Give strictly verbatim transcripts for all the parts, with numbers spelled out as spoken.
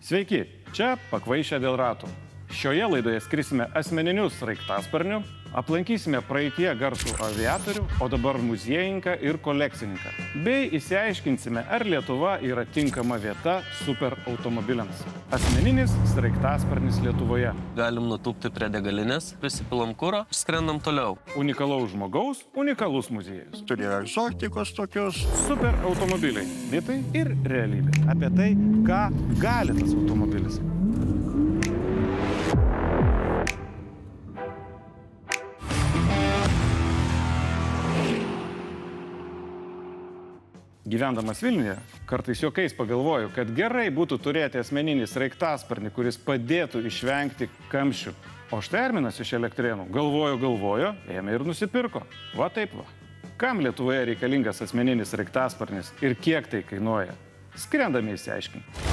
Sveiki, čia Pakvaišę dėl ratų. Šioje laidoje skrisime asmeniniu sraigtasparniu, aplankysime praeitie garsų aviatorių, o dabar muziejininką ir kolekcininką. Bei išsiaiškinsime, ar Lietuva yra tinkama vieta superautomobiliams. Asmeninis sraigtasparnis Lietuvoje. Galim nutūpti prie degalinės, prisipilam kuro, skrendam toliau. Unikalaus žmogaus, unikalus muziejus. Turi egzotikos tokius. Superautomobiliai. Mitai ir realybė. Apie tai, ką gali tas automobilis. Gyvendamas Vilniuje, kartais juokais pagalvoju, kad gerai būtų turėti asmeninį sraigtasparnį, kuris padėtų išvengti kamščių. O štai Arminas iš Elektrėnų galvojo, galvojo, ėmė ir nusipirko. Va taip va. Kam Lietuvoje reikalingas asmeninis sraigtasparnis ir kiek tai kainuoja? Skrendami išsiaiškinti.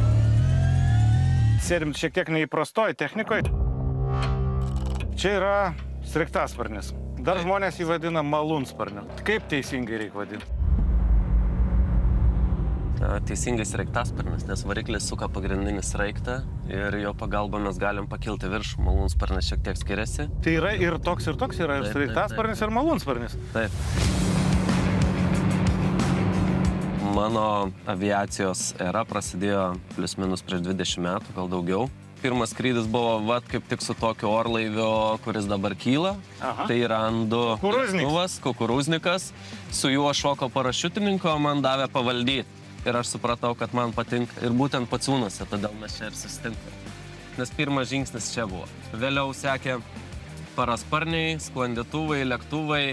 Sėdim šiek tiek neįprastoj technikoj. Čia yra sraigtasparnis. Dar žmonės jį vadina malūnsparniu. Kaip teisingai reikia vadinti? Teisingai sraigtasparnis, nes variklis suka pagrindinį sraigtą ir jo pagalba mes galim pakilti virš. Malūnsparnis šiek tiek skiriasi. Tai yra ir toks ir toks, yra ir sraigtasparnis, ir malūnsparnis. Taip. Mano aviacijos era prasidėjo plius minus prieš dvidešimt metų, gal daugiau. Pirmas skrydis buvo vat kaip tik su tokiu orlaiviu, kuris dabar kyla. Aha. Tai yra Andu lėktuvas, kukurūznikas. Su juo šoko parašiutininko, man davė pavaldyti. Ir aš supratau, kad man patinka. Ir būtent Pociūnuose, todėl mes čia ir susitinkame. Nes pirmas žingsnis čia buvo. Vėliau sekė parasparniai, sklandytuvai, lėktuvai.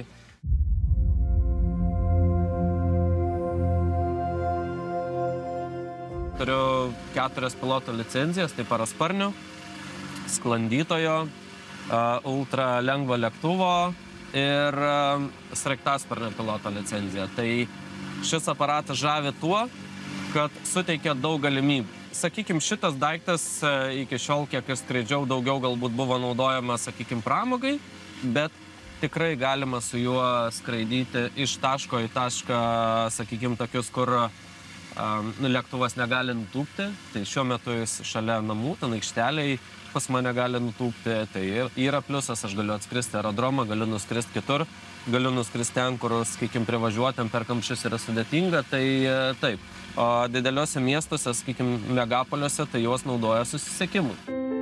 Turiu keturias piloto licenzijas, tai parasparnių, sklandytojo, ultra lengvo lėktuvo ir sraigtasparnio piloto licenziją. Tai šis aparatas žavi tuo, kad suteikia daug galimybių. Sakykime, šitas daiktas iki šiol, kiek ir skraidžiau, daugiau galbūt buvo naudojamas, sakykime, pramogai, bet tikrai galima su juo skraidyti iš taško į tašką, sakykime, tokius, kur um, lėktuvas negali nutūpti. Tai šiuo metu jis šalia namų, ten aikšteliai pas mane gali nutūpti. Tai yra pliusas, aš galiu atskristi aerodromą, galiu nuskristi kitur. Galiu nuskristi ten, kur, sakykim, privažiuotam per kamščius yra sudėtinga, tai taip. O dideliuose miestuose, sakykim, megapoliuose, tai juos naudoja susisiekimui.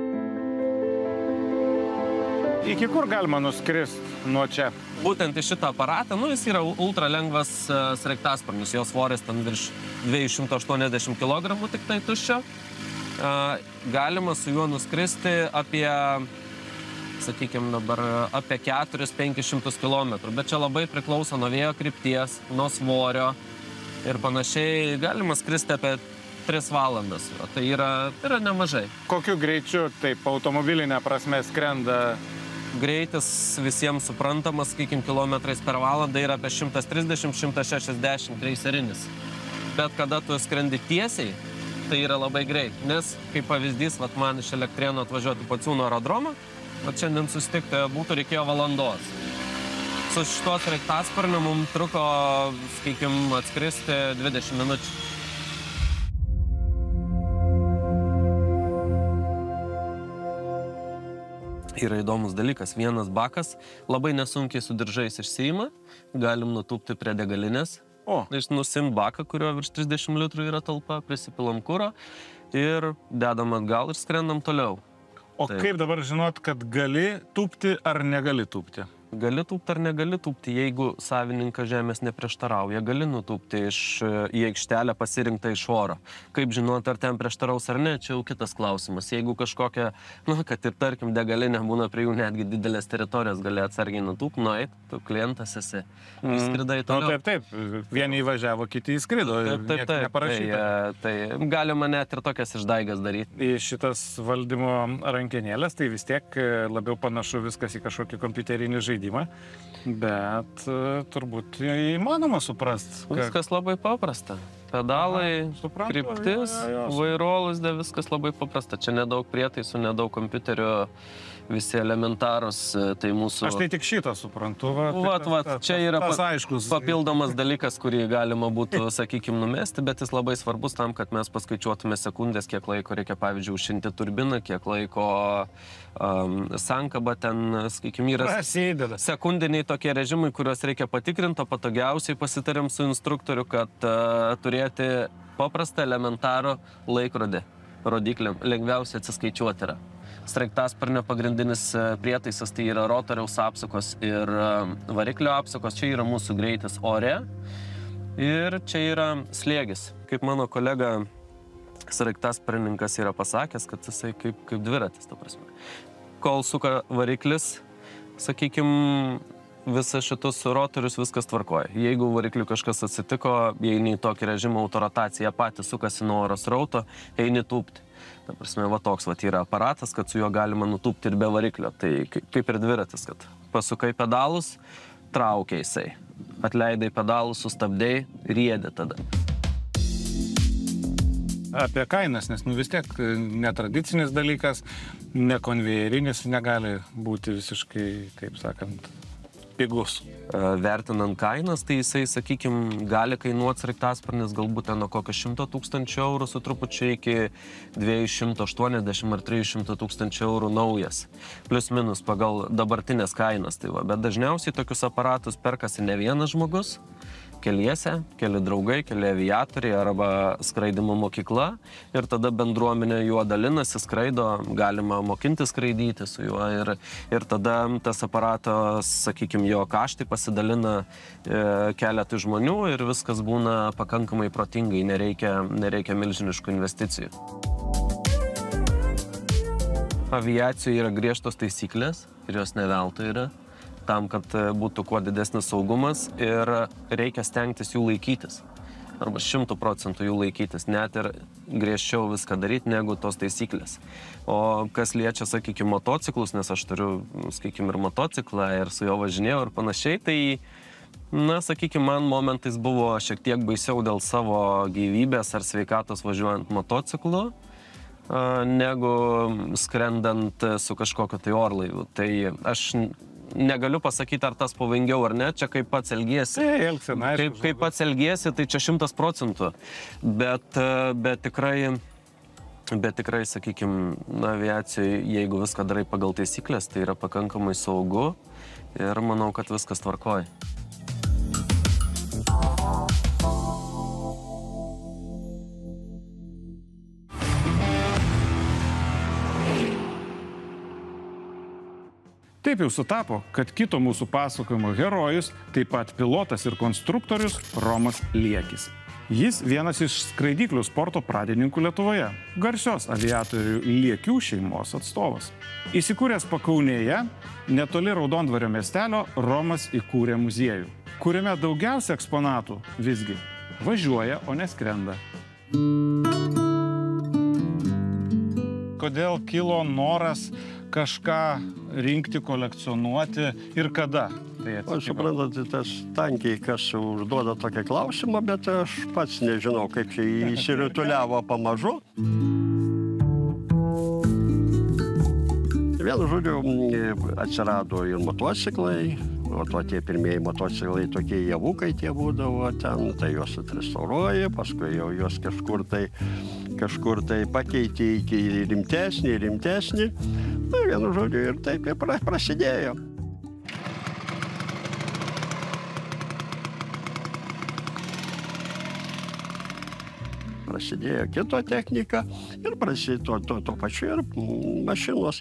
Iki kur galima nuskristi nuo čia? Būtent į šitą aparatą, nu, jis yra ultra lengvas sraigtasparnis, jo svoris ten virš dviejų šimtų aštuoniasdešimt kilogramų tik tai tuščio. Galima su juo nuskristi apie, sakykime, dabar apie keturis penkis šimtus kilometrų, bet čia labai priklauso nuo vėjo krypties, nuo svorio ir panašiai. Galima skristi apie tris valandas, tai yra, tai yra nemažai. Kokiu greičiu taip automobilinė prasme skrenda? Greitis visiems suprantamas, sakykime, kilometrais per valandą yra apie šimtas trisdešimt šimtas šešiasdešimt greiserinis. Bet kada tu skrendi tiesiai, tai yra labai greit, nes, kaip pavyzdys, vat man iš Elektrėnų atvažiuoti Pociūnų aerodromą, o šiandien susitikti būtų reikėjo valandos. Su šituo sraigtasparniu mums truko, sakykime, atskristi dvidešimt minučių. Yra įdomus dalykas. Vienas bakas labai nesunkiai su diržais išsiima, galim nutūpti prie degalinės. O. Nusimt baką, kurio virš trisdešimt litrų yra talpa, prisipilam kurą ir dedam atgal ir skrendam toliau. O taip. Kaip dabar žinot, kad gali tūpti ar negali tūpti? Gali tūpti ar negali tūpti, jeigu savininkas žemės neprieštarauja, gali nutūpti iš, į aikštelę pasirinktą iš oro. Kaip žinot, ar ten prieštaraus ar ne, čia jau kitas klausimas. Jeigu kažkokia, nu, kad ir tarkim degalinė būna prie jų netgi didelės teritorijos, gali atsargiai nutūpti, nueit, tu klientas esi, išskridai toliau. Nu, taip, taip, vieni įvažiavo, kiti įskrido, taip, taip, taip, neparašyta. Tai, tai galima net ir tokias išdaigas daryti. Į šitas valdymo rankenėlės, tai vis tiek labiau panašu viskas į kažkokį kompiuterinį žaidimą. Bet turbūt įmanoma suprast. Viskas labai paprasta. Pedalai, suprantu, kryptis, jo, jo, jo. vairolus, viskas labai paprasta. Čia nedaug prietaisų, nedaug kompiuterio visi elementarus, tai mūsų... Aš tai tik šitą suprantu. Va, Vat, vat, tas, čia yra tas pa, aiškus. papildomas dalykas, kurį galima būtų, sakykime, numesti, bet jis labai svarbus tam, kad mes paskaičiuotume sekundės, kiek laiko reikia, pavyzdžiui, užšinti turbiną, kiek laiko um, sankaba ten, sakykime, yra Prasideda. sekundiniai tokie režimai, kuriuos reikia patikrinti, o patogiausiai pasitarėm su instruktoriu, kad uh, turėti paprastą elementarų laikrodį, rodiklį, lengviausiai atsiskaičiuoti yra. Sraigtasparnio pagrindinis prietaisas tai yra rotoriaus apsukos ir variklio apsukos. Čia yra mūsų greitis ore ir čia yra slėgis. Kaip mano kolega sraigtasparnininkas yra pasakęs, kad jisai kaip, kaip dviratis, ta prasme. Kol suka variklis, sakykime, visą šitus rotorius viskas tvarkoja. Jeigu varikliu kažkas atsitiko, eini į tokį režimą, autorotacija patys sukasi nuo oro srauto, eini tūpti. Ta prasme, va toks va yra aparatas, kad su juo galima nutūpti ir be variklio. Tai kaip ir dviratis, kad pasukai pedalus, traukia jisai. Atleidai pedalus, sustabdai, riedi tada. Apie kainas, nes nu vis tiek netradicinis dalykas, nekonvejerinis, negali būti visiškai, taip sakant, pigus. Vertinant kainas, tai jisai, sakykime, gali kainuoti sraigtasparnis galbūt nuo kokio šimto tūkstančių eurų su trupučiu iki dviejų šimtų aštuoniasdešimt ar trijų šimtų tūkstančių eurų naujas. Plius minus pagal dabartinės kainas. Tai va. Bet dažniausiai tokius aparatus perkasi ne vienas žmogus, keliese, keli draugai, keli aviatoriai arba skraidimo mokykla ir tada bendruomenė juo dalinasi, skraido, galima mokinti skraidyti su juo ir, ir tada tas aparatas, sakykime, jo kaštai pasidalina e, keletui žmonių ir viskas būna pakankamai protingai, nereikia, nereikia milžiniškų investicijų. Aviacijoje yra griežtos taisyklės ir jos ne veltui yra, tam, kad būtų kuo didesnis saugumas ir reikia stengtis jų laikytis. Arba šimtų procentų jų laikytis, net ir griežčiau viską daryti negu tos taisyklės. O kas liečia, sakykime, motociklus, nes aš turiu, sakykime, ir motociklą ir su juo važinėjau ir panašiai, tai, na, sakykime, man momentais buvo šiek tiek baisiau dėl savo gyvybės ar sveikatos važiuojant motociklu, negu skrendant su kažkokiu tai orlaiviu. Tai aš negaliu pasakyti, ar tas pavojingiau ar ne, čia kaip pats elgiesi. Elgsena, aišku. Kaip, kaip pats elgiesi, tai čia šimtas procentų. Bet, bet tikrai, bet tikrai, sakykime, aviacijoje, jeigu viską darai pagal taisyklės, tai yra pakankamai saugu ir manau, kad viskas tvarkoja. Taip jau sutapo, kad kito mūsų pasakojimo herojus, taip pat pilotas ir konstruktorius Romas Liekis. Jis vienas iš skraidyklių sporto pradininkų Lietuvoje, garsios aviatorių Liekių šeimos atstovas. Įsikūręs Pakaunėje, netoli Raudondvario miestelio, Romas įkūrė muziejų, kuriame daugiausia eksponatų visgi važiuoja, o neskrenda. Kodėl kilo noras kažką rinkti, kolekcionuoti ir kada tai atsitiko? Aš suprantate, tas tankiai, kas užduoda tokį klausimą, bet aš pats nežinau, kaip čia įsirutuliavo pamažu. Vienu žodžiu, atsirado ir motociklai, o to tie pirmieji motociklai tokie javukai tie būdavo ten, tai juos atrestauruoja, paskui jau juos kažkur tai, kažkur tai pakeitė iki rimtesnį, rimtesnį. Na, vienu žodžiu, ir taip ir prasidėjo. Prasidėjo kito technika ir prasidėjo to, to, to pačiu ir mašinos.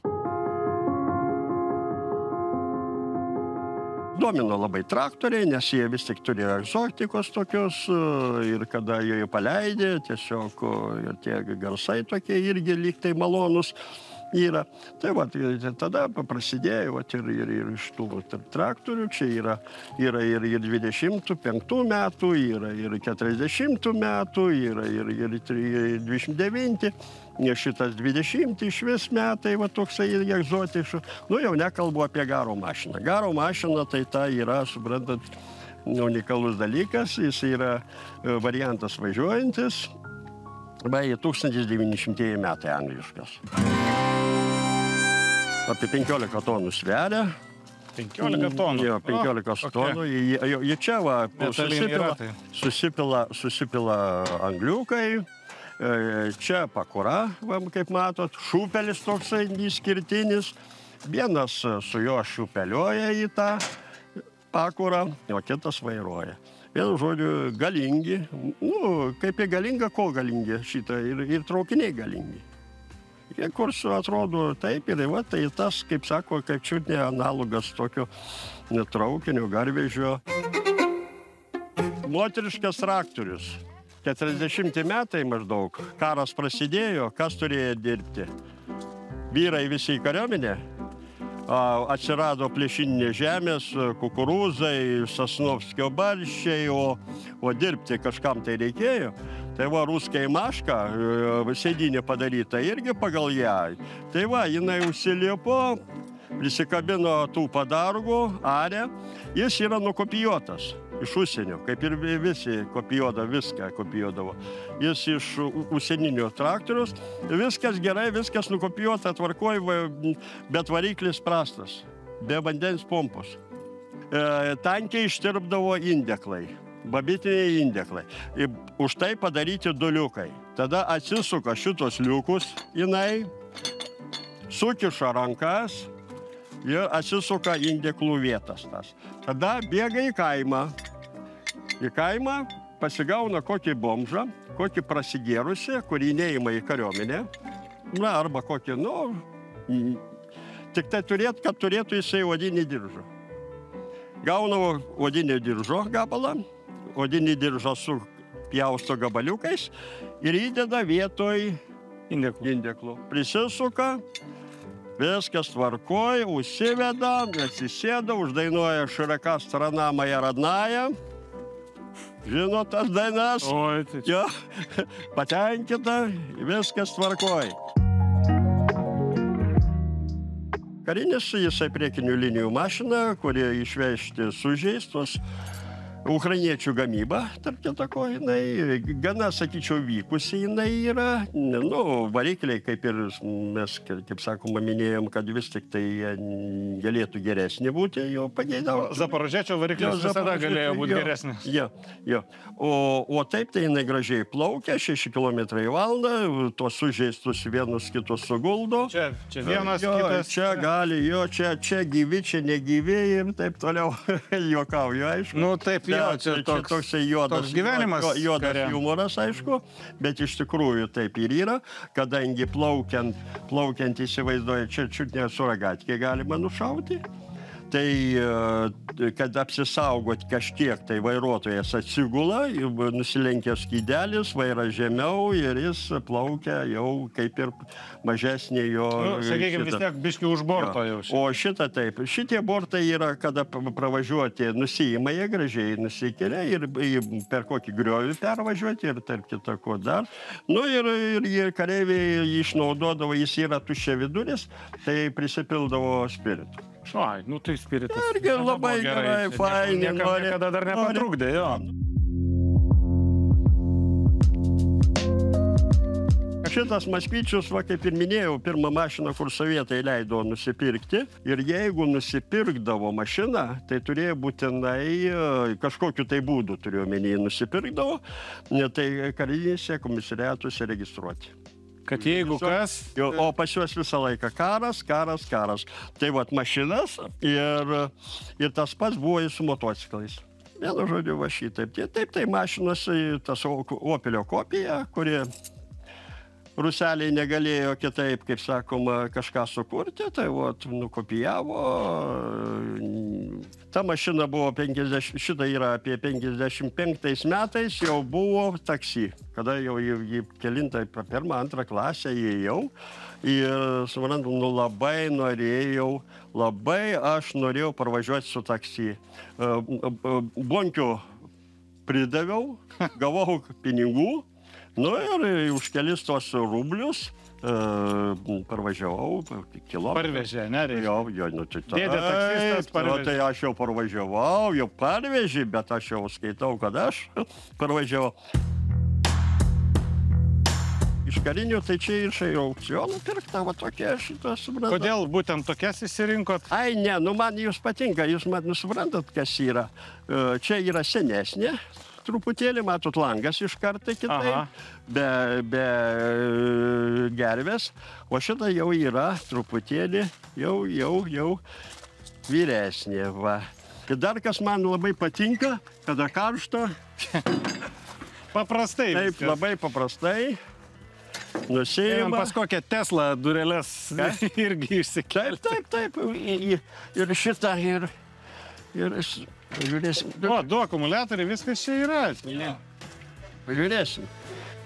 Domino labai traktoriai, nes jie vis tik turėjo egzotikos tokios ir kada jie paleidė, tiesiog ir tie garsai tokie irgi lyg tai malonus yra. Tai va, tada prasidėjo vat, ir, ir, ir iš tų vat, traktorių, čia yra, yra ir, ir dvidešimt penktų metų, yra ir keturiasdešimtų metų, yra ir, ir, ir dvidešimt devinti, nes šitas dvidešimti iš vis metai, va toksai irgi egzotiškas. Nu, jau nekalbu apie garo mašiną. Garo mašina tai ta yra, suprantat, unikalus dalykas, jis yra variantas važiuojantis, beje, tūkstantis devyni šimtieji metai angliškas. apie penkiolika tonų sveria. penkiolika tonų. Jo, penkiolika O, tonų. okay. Jie, jie čia va, Metaliniai susipila, ratai. susipila, susipila angliukai, e, čia pakura, va, kaip matot, šūpelis toksai išskirtinis. Vienas su juo šūpelioja į tą pakurą, o kitas vairuoja. Vienu žodžiu, galingi. Nu, kaip jie galinga, ko galingi šitą, ir, ir traukiniai galingi. Jie kurs atrodo taip ir va, tai tas, kaip sako, kaip čiutnė analogas tokio traukinio, garvežio. Moteriškas traktorius. keturiasdešimti metai maždaug. Karas prasidėjo, kas turėjo dirbti? Vyrai visi į kariuomenę. Atsirado plėšininės žemės, kukurūzai, Sosnovskio barščiai, o, o dirbti kažkam tai reikėjo. Tai va, ruskai maška, sėdynė padaryta irgi pagal ją. Tai va, jinai užsilipo, prisikabino tų padargų, arė, jis yra nukopijuotas iš užsienio, kaip ir visi kopijuodavo, viską kopijuodavo. Jis iš užsieninių traktorius, viskas gerai, viskas nukopijuota, tvarkoj, bet variklis prastas, be vandens pompos. E, tankiai ištirpdavo indeklai, babitiniai indeklai. Ir už tai padaryti du liukai. Tada atsisuka šitos liukus, jinai sukiša rankas ir atsisuka indeklų vietas tas. Tada bėga į kaimą. Į kaimą pasigauna kokį bomžą, kokį prasigėrusi, kurį neima į kariuomenę. Na, arba kokį, nu, tik tai turėt, kad turėtų jisai odinį diržą. Gauna odinį diržo gabalą, odinį diržą su pjausto gabaliukais ir įdeda vietoj Indeklų. indeklų. Prisisuka. Viskas tvarkoj, užsiveda, atsisėda, uždainuoja Širaka strana moja radnaja. Žino tas dainas? Oi, tai čia. Jo, patenkinta, viskas tvarkoj. Karinis, jisai priekinių linijų mašina, kurie išvežti sužeistos. Ukrainiečių gamyba, tarp kitako, jinai gana, sakyčiau, vykusi jinai yra. Nu, varikliai, kaip ir mes, kaip sakoma, minėjom, kad vis tik tai galėtų geresnį būti, jo pageidavo. Zaporožečio variklis visada galėjo būti geresnis. Jo, jo. O, o taip tai jinai gražiai plaukia, šeši kilometrai į valandą, tuos sužeistus vienus kitus suguldo. Čia, čia vienas, jo, kitas. Čia gali, jo, čia, čia gyvi, čia negyvi ir taip toliau juokauju, aišku. Nu, taip, jo, Ja, čia toks, toksai juodas, toks gyvenimas juodas kare. humoras, aišku, bet iš tikrųjų taip ir yra, kadangi plaukiant, plaukiant įsivaizduoja, čia čiut ne suragatkė galima nušauti. Tai, kad apsisaugot kažkiek, tai vairuotojas atsigula, nusilenkia skydelis, vaira žemiau ir jis plaukia jau kaip ir mažesnė jo... Nu, sakykime, vis tiek biški už borto jau. O šitą taip. Šitie bortai yra, kada pravažiuoti, nusijima jie gražiai, nusikelia ir per kokį griovį pervažiuoti ir tarp kitako dar. Nu ir, ir, ir kareiviai jį išnaudodavo, jis yra tuščia viduris, tai prisipildavo spiritų. Ai, nu tai spiritas. Irgi labai gerai, fainai. Niekam niekada dar nepatrukdė, jo. Šitas Moskvičius, va, kaip ir minėjau, pirmą mašiną, kur sovietai leido nusipirkti. Ir jeigu nusipirkdavo mašiną, tai turėjo būtinai kažkokiu tai būdu, turiu omenyje, nusipirkdavo, tai karinėse komisariatuose registruoti. Kad jeigu kas... Jo, o pas juos visą laiką karas, karas, karas. Tai vat mašinas ir, ir tas pats buvo ir su motociklais. Vienu žodžiu, va šitaip. Taip, tai mašinos, tas Opelio kopija, kuri ruseliai negalėjo kitaip, kaip sakoma, kažką sukurti, tai vat nukopijavo. Ta mašina buvo penkiasdešimt, šita yra apie penkiasdešimt penktais metais, jau buvo taksi. Kada jau jį kelintą per pirmą, antrą klasę įėjau. Ir, suprantu, nu labai norėjau, labai aš norėjau parvažiuoti su taksi. Bonkių pridaviau, gavau pinigų. Nu ir už kelis tos rublius uh, parvažiavau kilometrą. Parvežė, nereikia. Jo, jo, nu tai taip. Dėdė taksistas parvežė. Tai aš jau parvažiavau, jau parvežė, bet aš jau skaitau, kad aš parvažiavau. Iš iš karinių, tai čia iš aukcionų pirkta, va tokie šitą suprantat. Kodėl būtent tokias įsirinkot? Ai, ne, nu man jūs patinka, jūs man suprantat, kas yra. Čia yra senesnė, truputėlį, matot, langas iš karto kitaip, be, be gervės, o šita jau yra truputėlį, jau, jau, jau vyresnė, va. Ir dar kas man labai patinka, kada karšta. Paprastai Taip, viskas. labai paprastai. Nusiima. Pas kokią Tesla dureles irgi išsikelti. Taip, taip, taip. Ir šitą, ir... ir žiūrėsim. O, du akumuliatoriai, viskas čia yra. Žiūrėsim.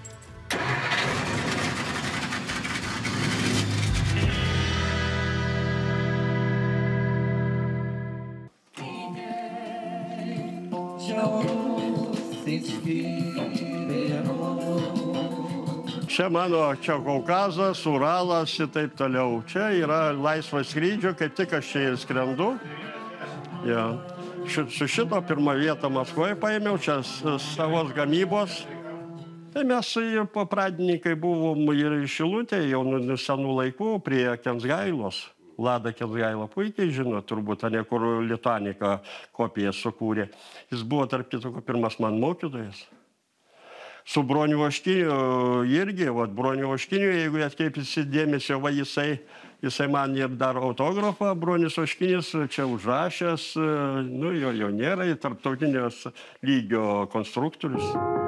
Čia mano, čia Kaukazas, Uralas ir taip toliau. Čia yra laisvas skrydžio, kaip tik aš čia ir skrendu. Ja. Ši, su šito pirmą vietą Maskvoje paėmiau, čia savos gamybos. Tai mes po pradininkai buvom ir Šilutė, jau nuo senų laikų prie Kensgailos. Lada Kensgaila puikiai žino, turbūt, ne kur Lituanika kopiją sukūrė. Jis buvo, tarp kitoko, pirmas man mokytojas. Su Broniu Vaškiniu irgi, vat Broniu Vaškiniu, jeigu atkreipėsi dėmesio, va jisai, jisai man ir dar autografą, Bronius Vaškinis čia užrašęs, nu jo jau nėra, tarptautinės lygio konstruktorius.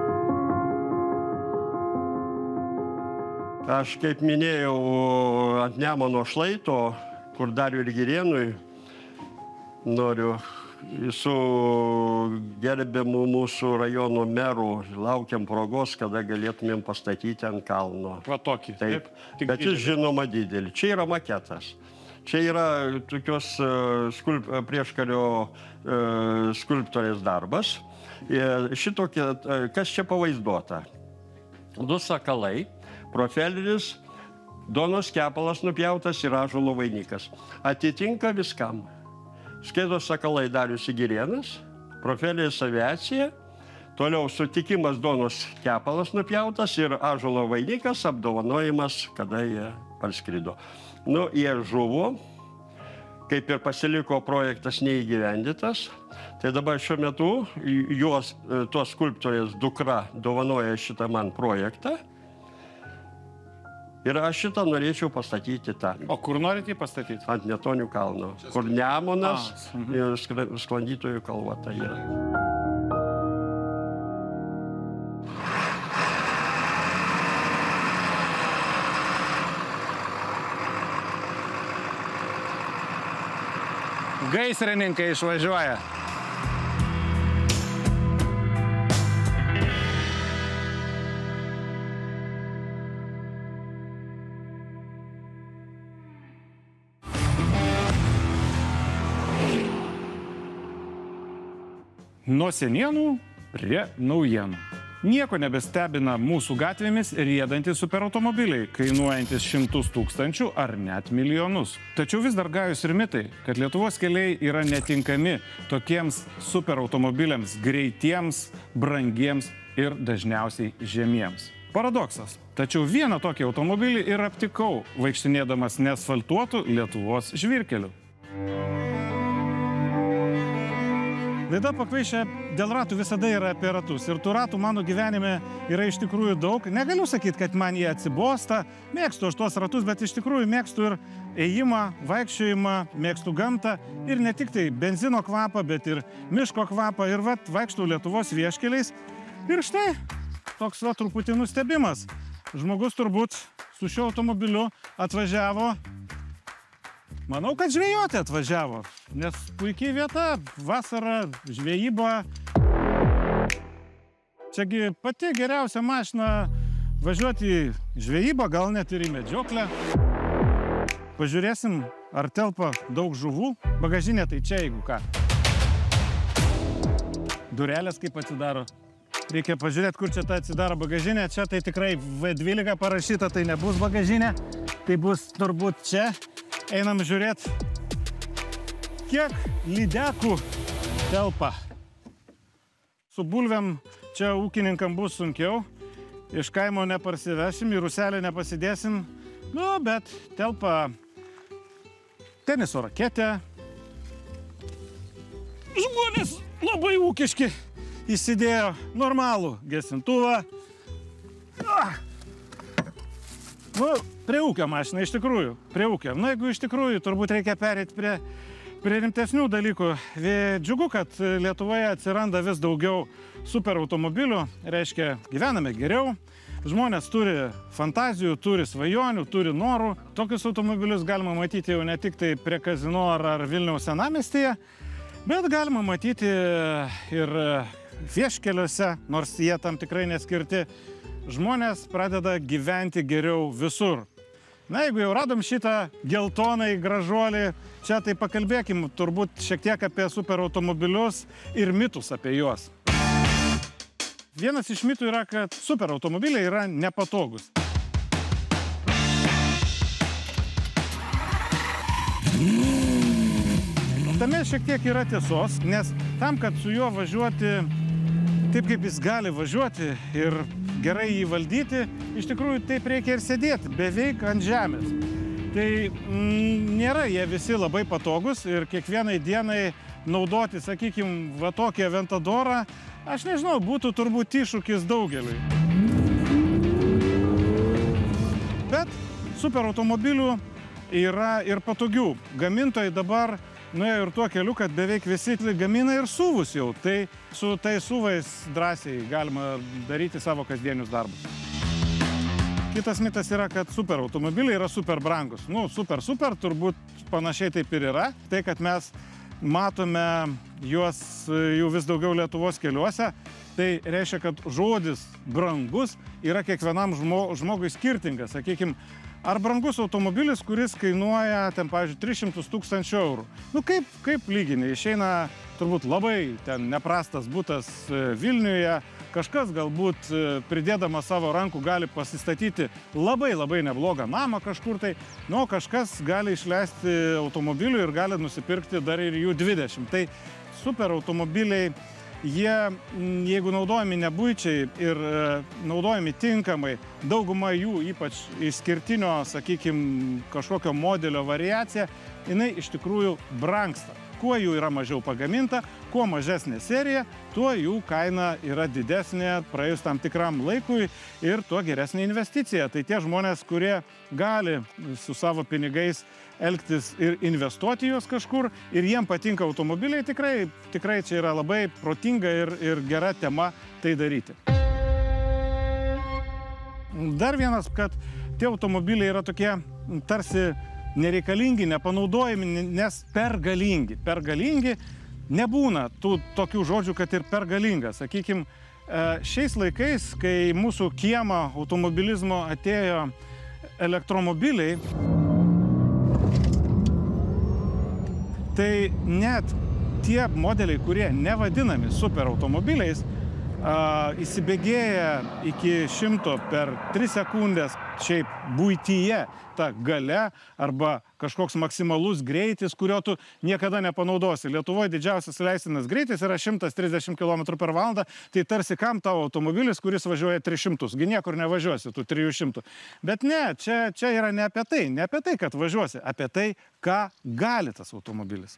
Aš, kaip minėjau, ant Nemuno šlaito, kur Dariui ir Girėnui, noriu su gerbiamu mūsų rajono meru laukiam progos, kada galėtumėm pastatyti ant kalno. Va tokį. Taip, bet jis žinoma didelį. Čia yra maketas. Čia yra tokios skulp, prieškario skulptorės darbas. Šitokie, kas čia pavaizduota? Du sakalai, profilinis, duonos kepalas nupjautas ir ąžuolo vainikas. Atitinka viskam. Skėdos sakalai Darius Girėnas, profilės aviacija, toliau sutikimas duonos kepalas nupjautas ir ąžuolo vainikas apdovanojimas, kada jie parskrido. Nu, jie žuvo, kaip ir pasiliko projektas neįgyvendytas. Tai dabar šiuo metu juos, tos skulptorės dukra dovanoja šitą man projektą. Ir aš šitą norėčiau pastatyti tą. O kur norite jį pastatyti? Ant Netonių kalno. Kur Nemunas ir sklandytojų kalva tai yra. Gaisrininkai išvažiuoja. Nuo senienų prie naujienų. Nieko nebestebina mūsų gatvėmis riedantis superautomobiliai, kainuojantis šimtus tūkstančių ar net milijonus. Tačiau vis dar gajus ir mitai, kad Lietuvos keliai yra netinkami tokiems superautomobiliams, greitiems, brangiems ir dažniausiai žemiems. Paradoksas. Tačiau vieną tokį automobilį ir aptikau, vaikštinėdamas neasfaltuotų Lietuvos žvyrkelių. Laida Pakvaišę dėl ratų visada yra apie ratus. Ir tų ratų mano gyvenime yra iš tikrųjų daug. Negaliu sakyti, kad man jie atsibosta. Mėgstu aš tuos ratus, bet iš tikrųjų mėgstu ir ėjimą, vaikščiojimą, mėgstu gamtą. Ir ne tik tai benzino kvapą, bet ir miško kvapą. Ir vat, vaikštau Lietuvos vieškeliais. Ir štai toks va truputį nustebimas. Žmogus turbūt su šiuo automobiliu atvažiavo. Manau, kad žvejoti atvažiavo, nes puikiai vieta, vasara, žvejyba. Čiagi pati geriausia mašina važiuoti į žvejybą, gal net ir į medžioklę. Pažiūrėsim, ar telpa daug žuvų. Bagažinė tai čia, jeigu ką. Durelės kaip atsidaro. Reikia pažiūrėti, kur čia ta atsidaro bagažinė. Čia tai tikrai V dvylika parašyta, tai nebus bagažinė. Tai bus turbūt čia. Einam žiūrėti, kiek lydekų telpa. Su bulvėm čia ūkininkam bus sunkiau. iš kaimo neparsivešim, į ruselę nepasidėsim, nu, bet telpa teniso raketė. Žmonės labai ūkiški įsidėjo normalų gesintuvą. Ah. Nu, prie ūkio mašina, iš tikrųjų, prie ūkio. Nu, jeigu iš tikrųjų, turbūt reikia perėti prie, prie rimtesnių dalykų. Džiugu, kad Lietuvoje atsiranda vis daugiau super automobilių, reiškia, gyvename geriau. Žmonės turi fantazijų, turi svajonių, turi norų. Tokius automobilius galima matyti jau ne tik tai prie Kazino ar, ar Vilniaus senamiestyje, bet galima matyti ir vieškeliuose, nors jie tam tikrai neskirti. Žmonės pradeda gyventi geriau visur. Na, jeigu jau radom šitą geltonai gražuolį, čia tai pakalbėkim turbūt šiek tiek apie superautomobilius ir mitus apie juos. Vienas iš mitų yra, kad superautomobiliai yra nepatogus. Tame šiek tiek yra tiesos, nes tam, kad su juo važiuoti taip, kaip jis gali važiuoti ir gerai jį valdyti, iš tikrųjų taip reikia ir sėdėti, beveik ant žemės. Tai mm, nėra jie visi labai patogus ir kiekvienai dienai naudoti, sakykime, va tokį Aventadorą, aš nežinau, būtų turbūt iššūkis daugeliui. Bet superautomobilių yra ir patogių. Gamintojai dabar nuėjo ir tuo keliu, kad beveik visi gamina ir suvus jau. Tai su tais suvais drąsiai galima daryti savo kasdienius darbus. Kitas mitas yra, kad superautomobiliai yra super brangus. Nu, super, super, turbūt panašiai taip ir yra. Tai, kad mes matome juos jų vis daugiau Lietuvos keliuose, tai reiškia, kad žodis brangus yra kiekvienam žmo, žmogui skirtingas. Sakykime, ar brangus automobilis, kuris kainuoja, ten, pavyzdžiui, tris šimtus tūkstančių eurų. Nu, kaip, kaip lyginė, išeina turbūt labai ten neprastas butas Vilniuje, kažkas galbūt pridėdamas savo rankų gali pasistatyti labai labai neblogą namą kažkur tai, nu, kažkas gali išleisti automobilių ir gali nusipirkti dar ir jų dvidešimt. Tai superautomobiliai, jie, jeigu naudojami nebuičiai ir naudojami tinkamai, dauguma jų, ypač išskirtinio, sakykime, kažkokio modelio variacija, jinai iš tikrųjų brangsta. Kuo jų yra mažiau pagaminta, kuo mažesnė serija, tuo jų kaina yra didesnė praėjus tam tikram laikui ir tuo geresnė investicija. Tai tie žmonės, kurie gali su savo pinigais elgtis ir investuoti juos kažkur ir jiem patinka automobiliai, tikrai, tikrai čia yra labai protinga ir, ir gera tema tai daryti. Dar vienas, kad tie automobiliai yra tokie tarsi nereikalingi, nepanaudojami, nes per galingi. Per galingi nebūna tų tokių žodžių, kad ir per galinga. Sakykime, šiais laikais, kai mūsų kiemą automobilizmo atėjo elektromobiliai, tai net tie modeliai, kurie nevadinami superautomobiliais, įsibėgėja iki šimto per tris sekundės, šiaip buityje ta galia arba kažkoks maksimalus greitis, kurio tu niekada nepanaudosi. Lietuvoje didžiausias leistinas greitis yra šimtas trisdešimt kilometrų per valandą, tai tarsi kam tavo automobilis, kuris važiuoja tris šimtus, gi niekur nevažiuosi tų trijų šimtų. Bet ne, čia, čia yra ne apie tai, ne apie tai, kad važiuosi, apie tai, ką gali tas automobilis.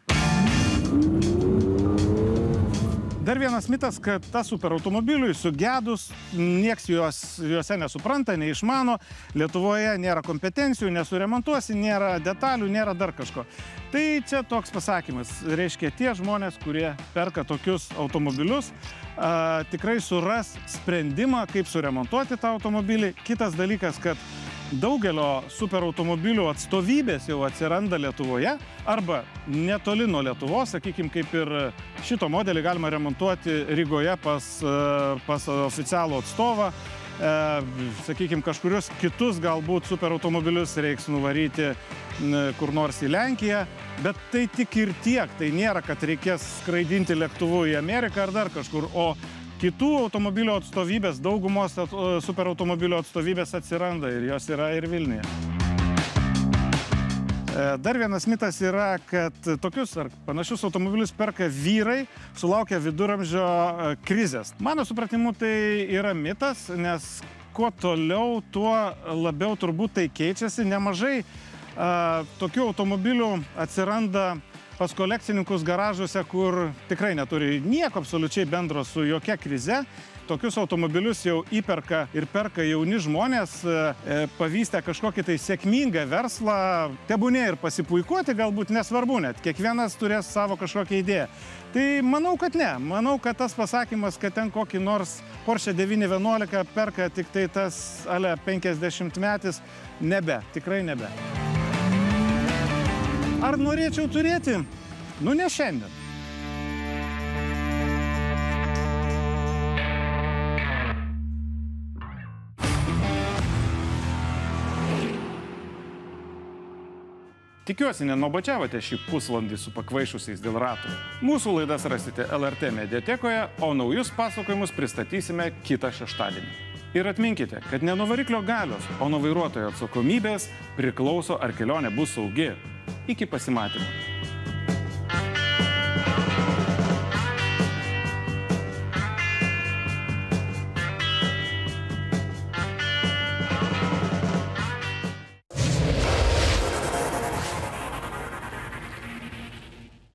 Dar vienas mitas, kad tas superautomobiliui sugedus, nieks juos, juose nesupranta, neišmano, Lietuvoje nėra kompetencijų, nesuremontuosi, nėra detalių, nėra dar kažko. Tai čia toks pasakymas. Reiškia, tie žmonės, kurie perka tokius automobilius, a, tikrai suras sprendimą, kaip suremontuoti tą automobilį. Kitas dalykas, kad daugelio superautomobilių atstovybės jau atsiranda Lietuvoje arba netoli nuo Lietuvos, sakykime, kaip ir šito modelį galima remontuoti Rygoje pas, pas oficialų atstovą, e, sakykime, kažkurius kitus galbūt superautomobilius reiks nuvaryti kur nors į Lenkiją, bet tai tik ir tiek, tai nėra, kad reikės skraidinti lėktuvu į Ameriką ar dar kažkur, o kitų automobilio atstovybės, daugumos superautomobilio atstovybės atsiranda ir jos yra ir Vilniuje. Dar vienas mitas yra, kad tokius ar panašius automobilius perka vyrai sulaukę viduramžio krizės. Mano supratimu tai yra mitas, nes kuo toliau, tuo labiau turbūt tai keičiasi. Nemažai a, tokių automobilių atsiranda pas kolekcininkus garažuose, kur tikrai neturi nieko absoliučiai bendro su jokia krize. Tokius automobilius jau įperka ir perka jauni žmonės, e, pavystę kažkokį tai sėkmingą verslą, tebūnė ir pasipuikuoti, galbūt nesvarbu net, kiekvienas turės savo kažkokią idėją. Tai manau, kad ne. Manau, kad tas pasakymas, kad ten kokį nors Porsche devyni vienuolika perka tik tai tas ale penkiasdešimtmetis, nebe, tikrai nebe. Ar norėčiau turėti? Nu, ne šiandien. Tikiuosi, nenuobodžiavote šį pusvalandį su pakvaišusiais dėl ratų. Mūsų laidas rasite L R T mediatekoje, o naujus pasakojimus pristatysime kitą šeštadienį. Ir atminkite, kad ne nuo variklio galios, o nuo vairuotojo atsakomybės priklauso, ar kelionė bus saugi. Iki pasimatymo.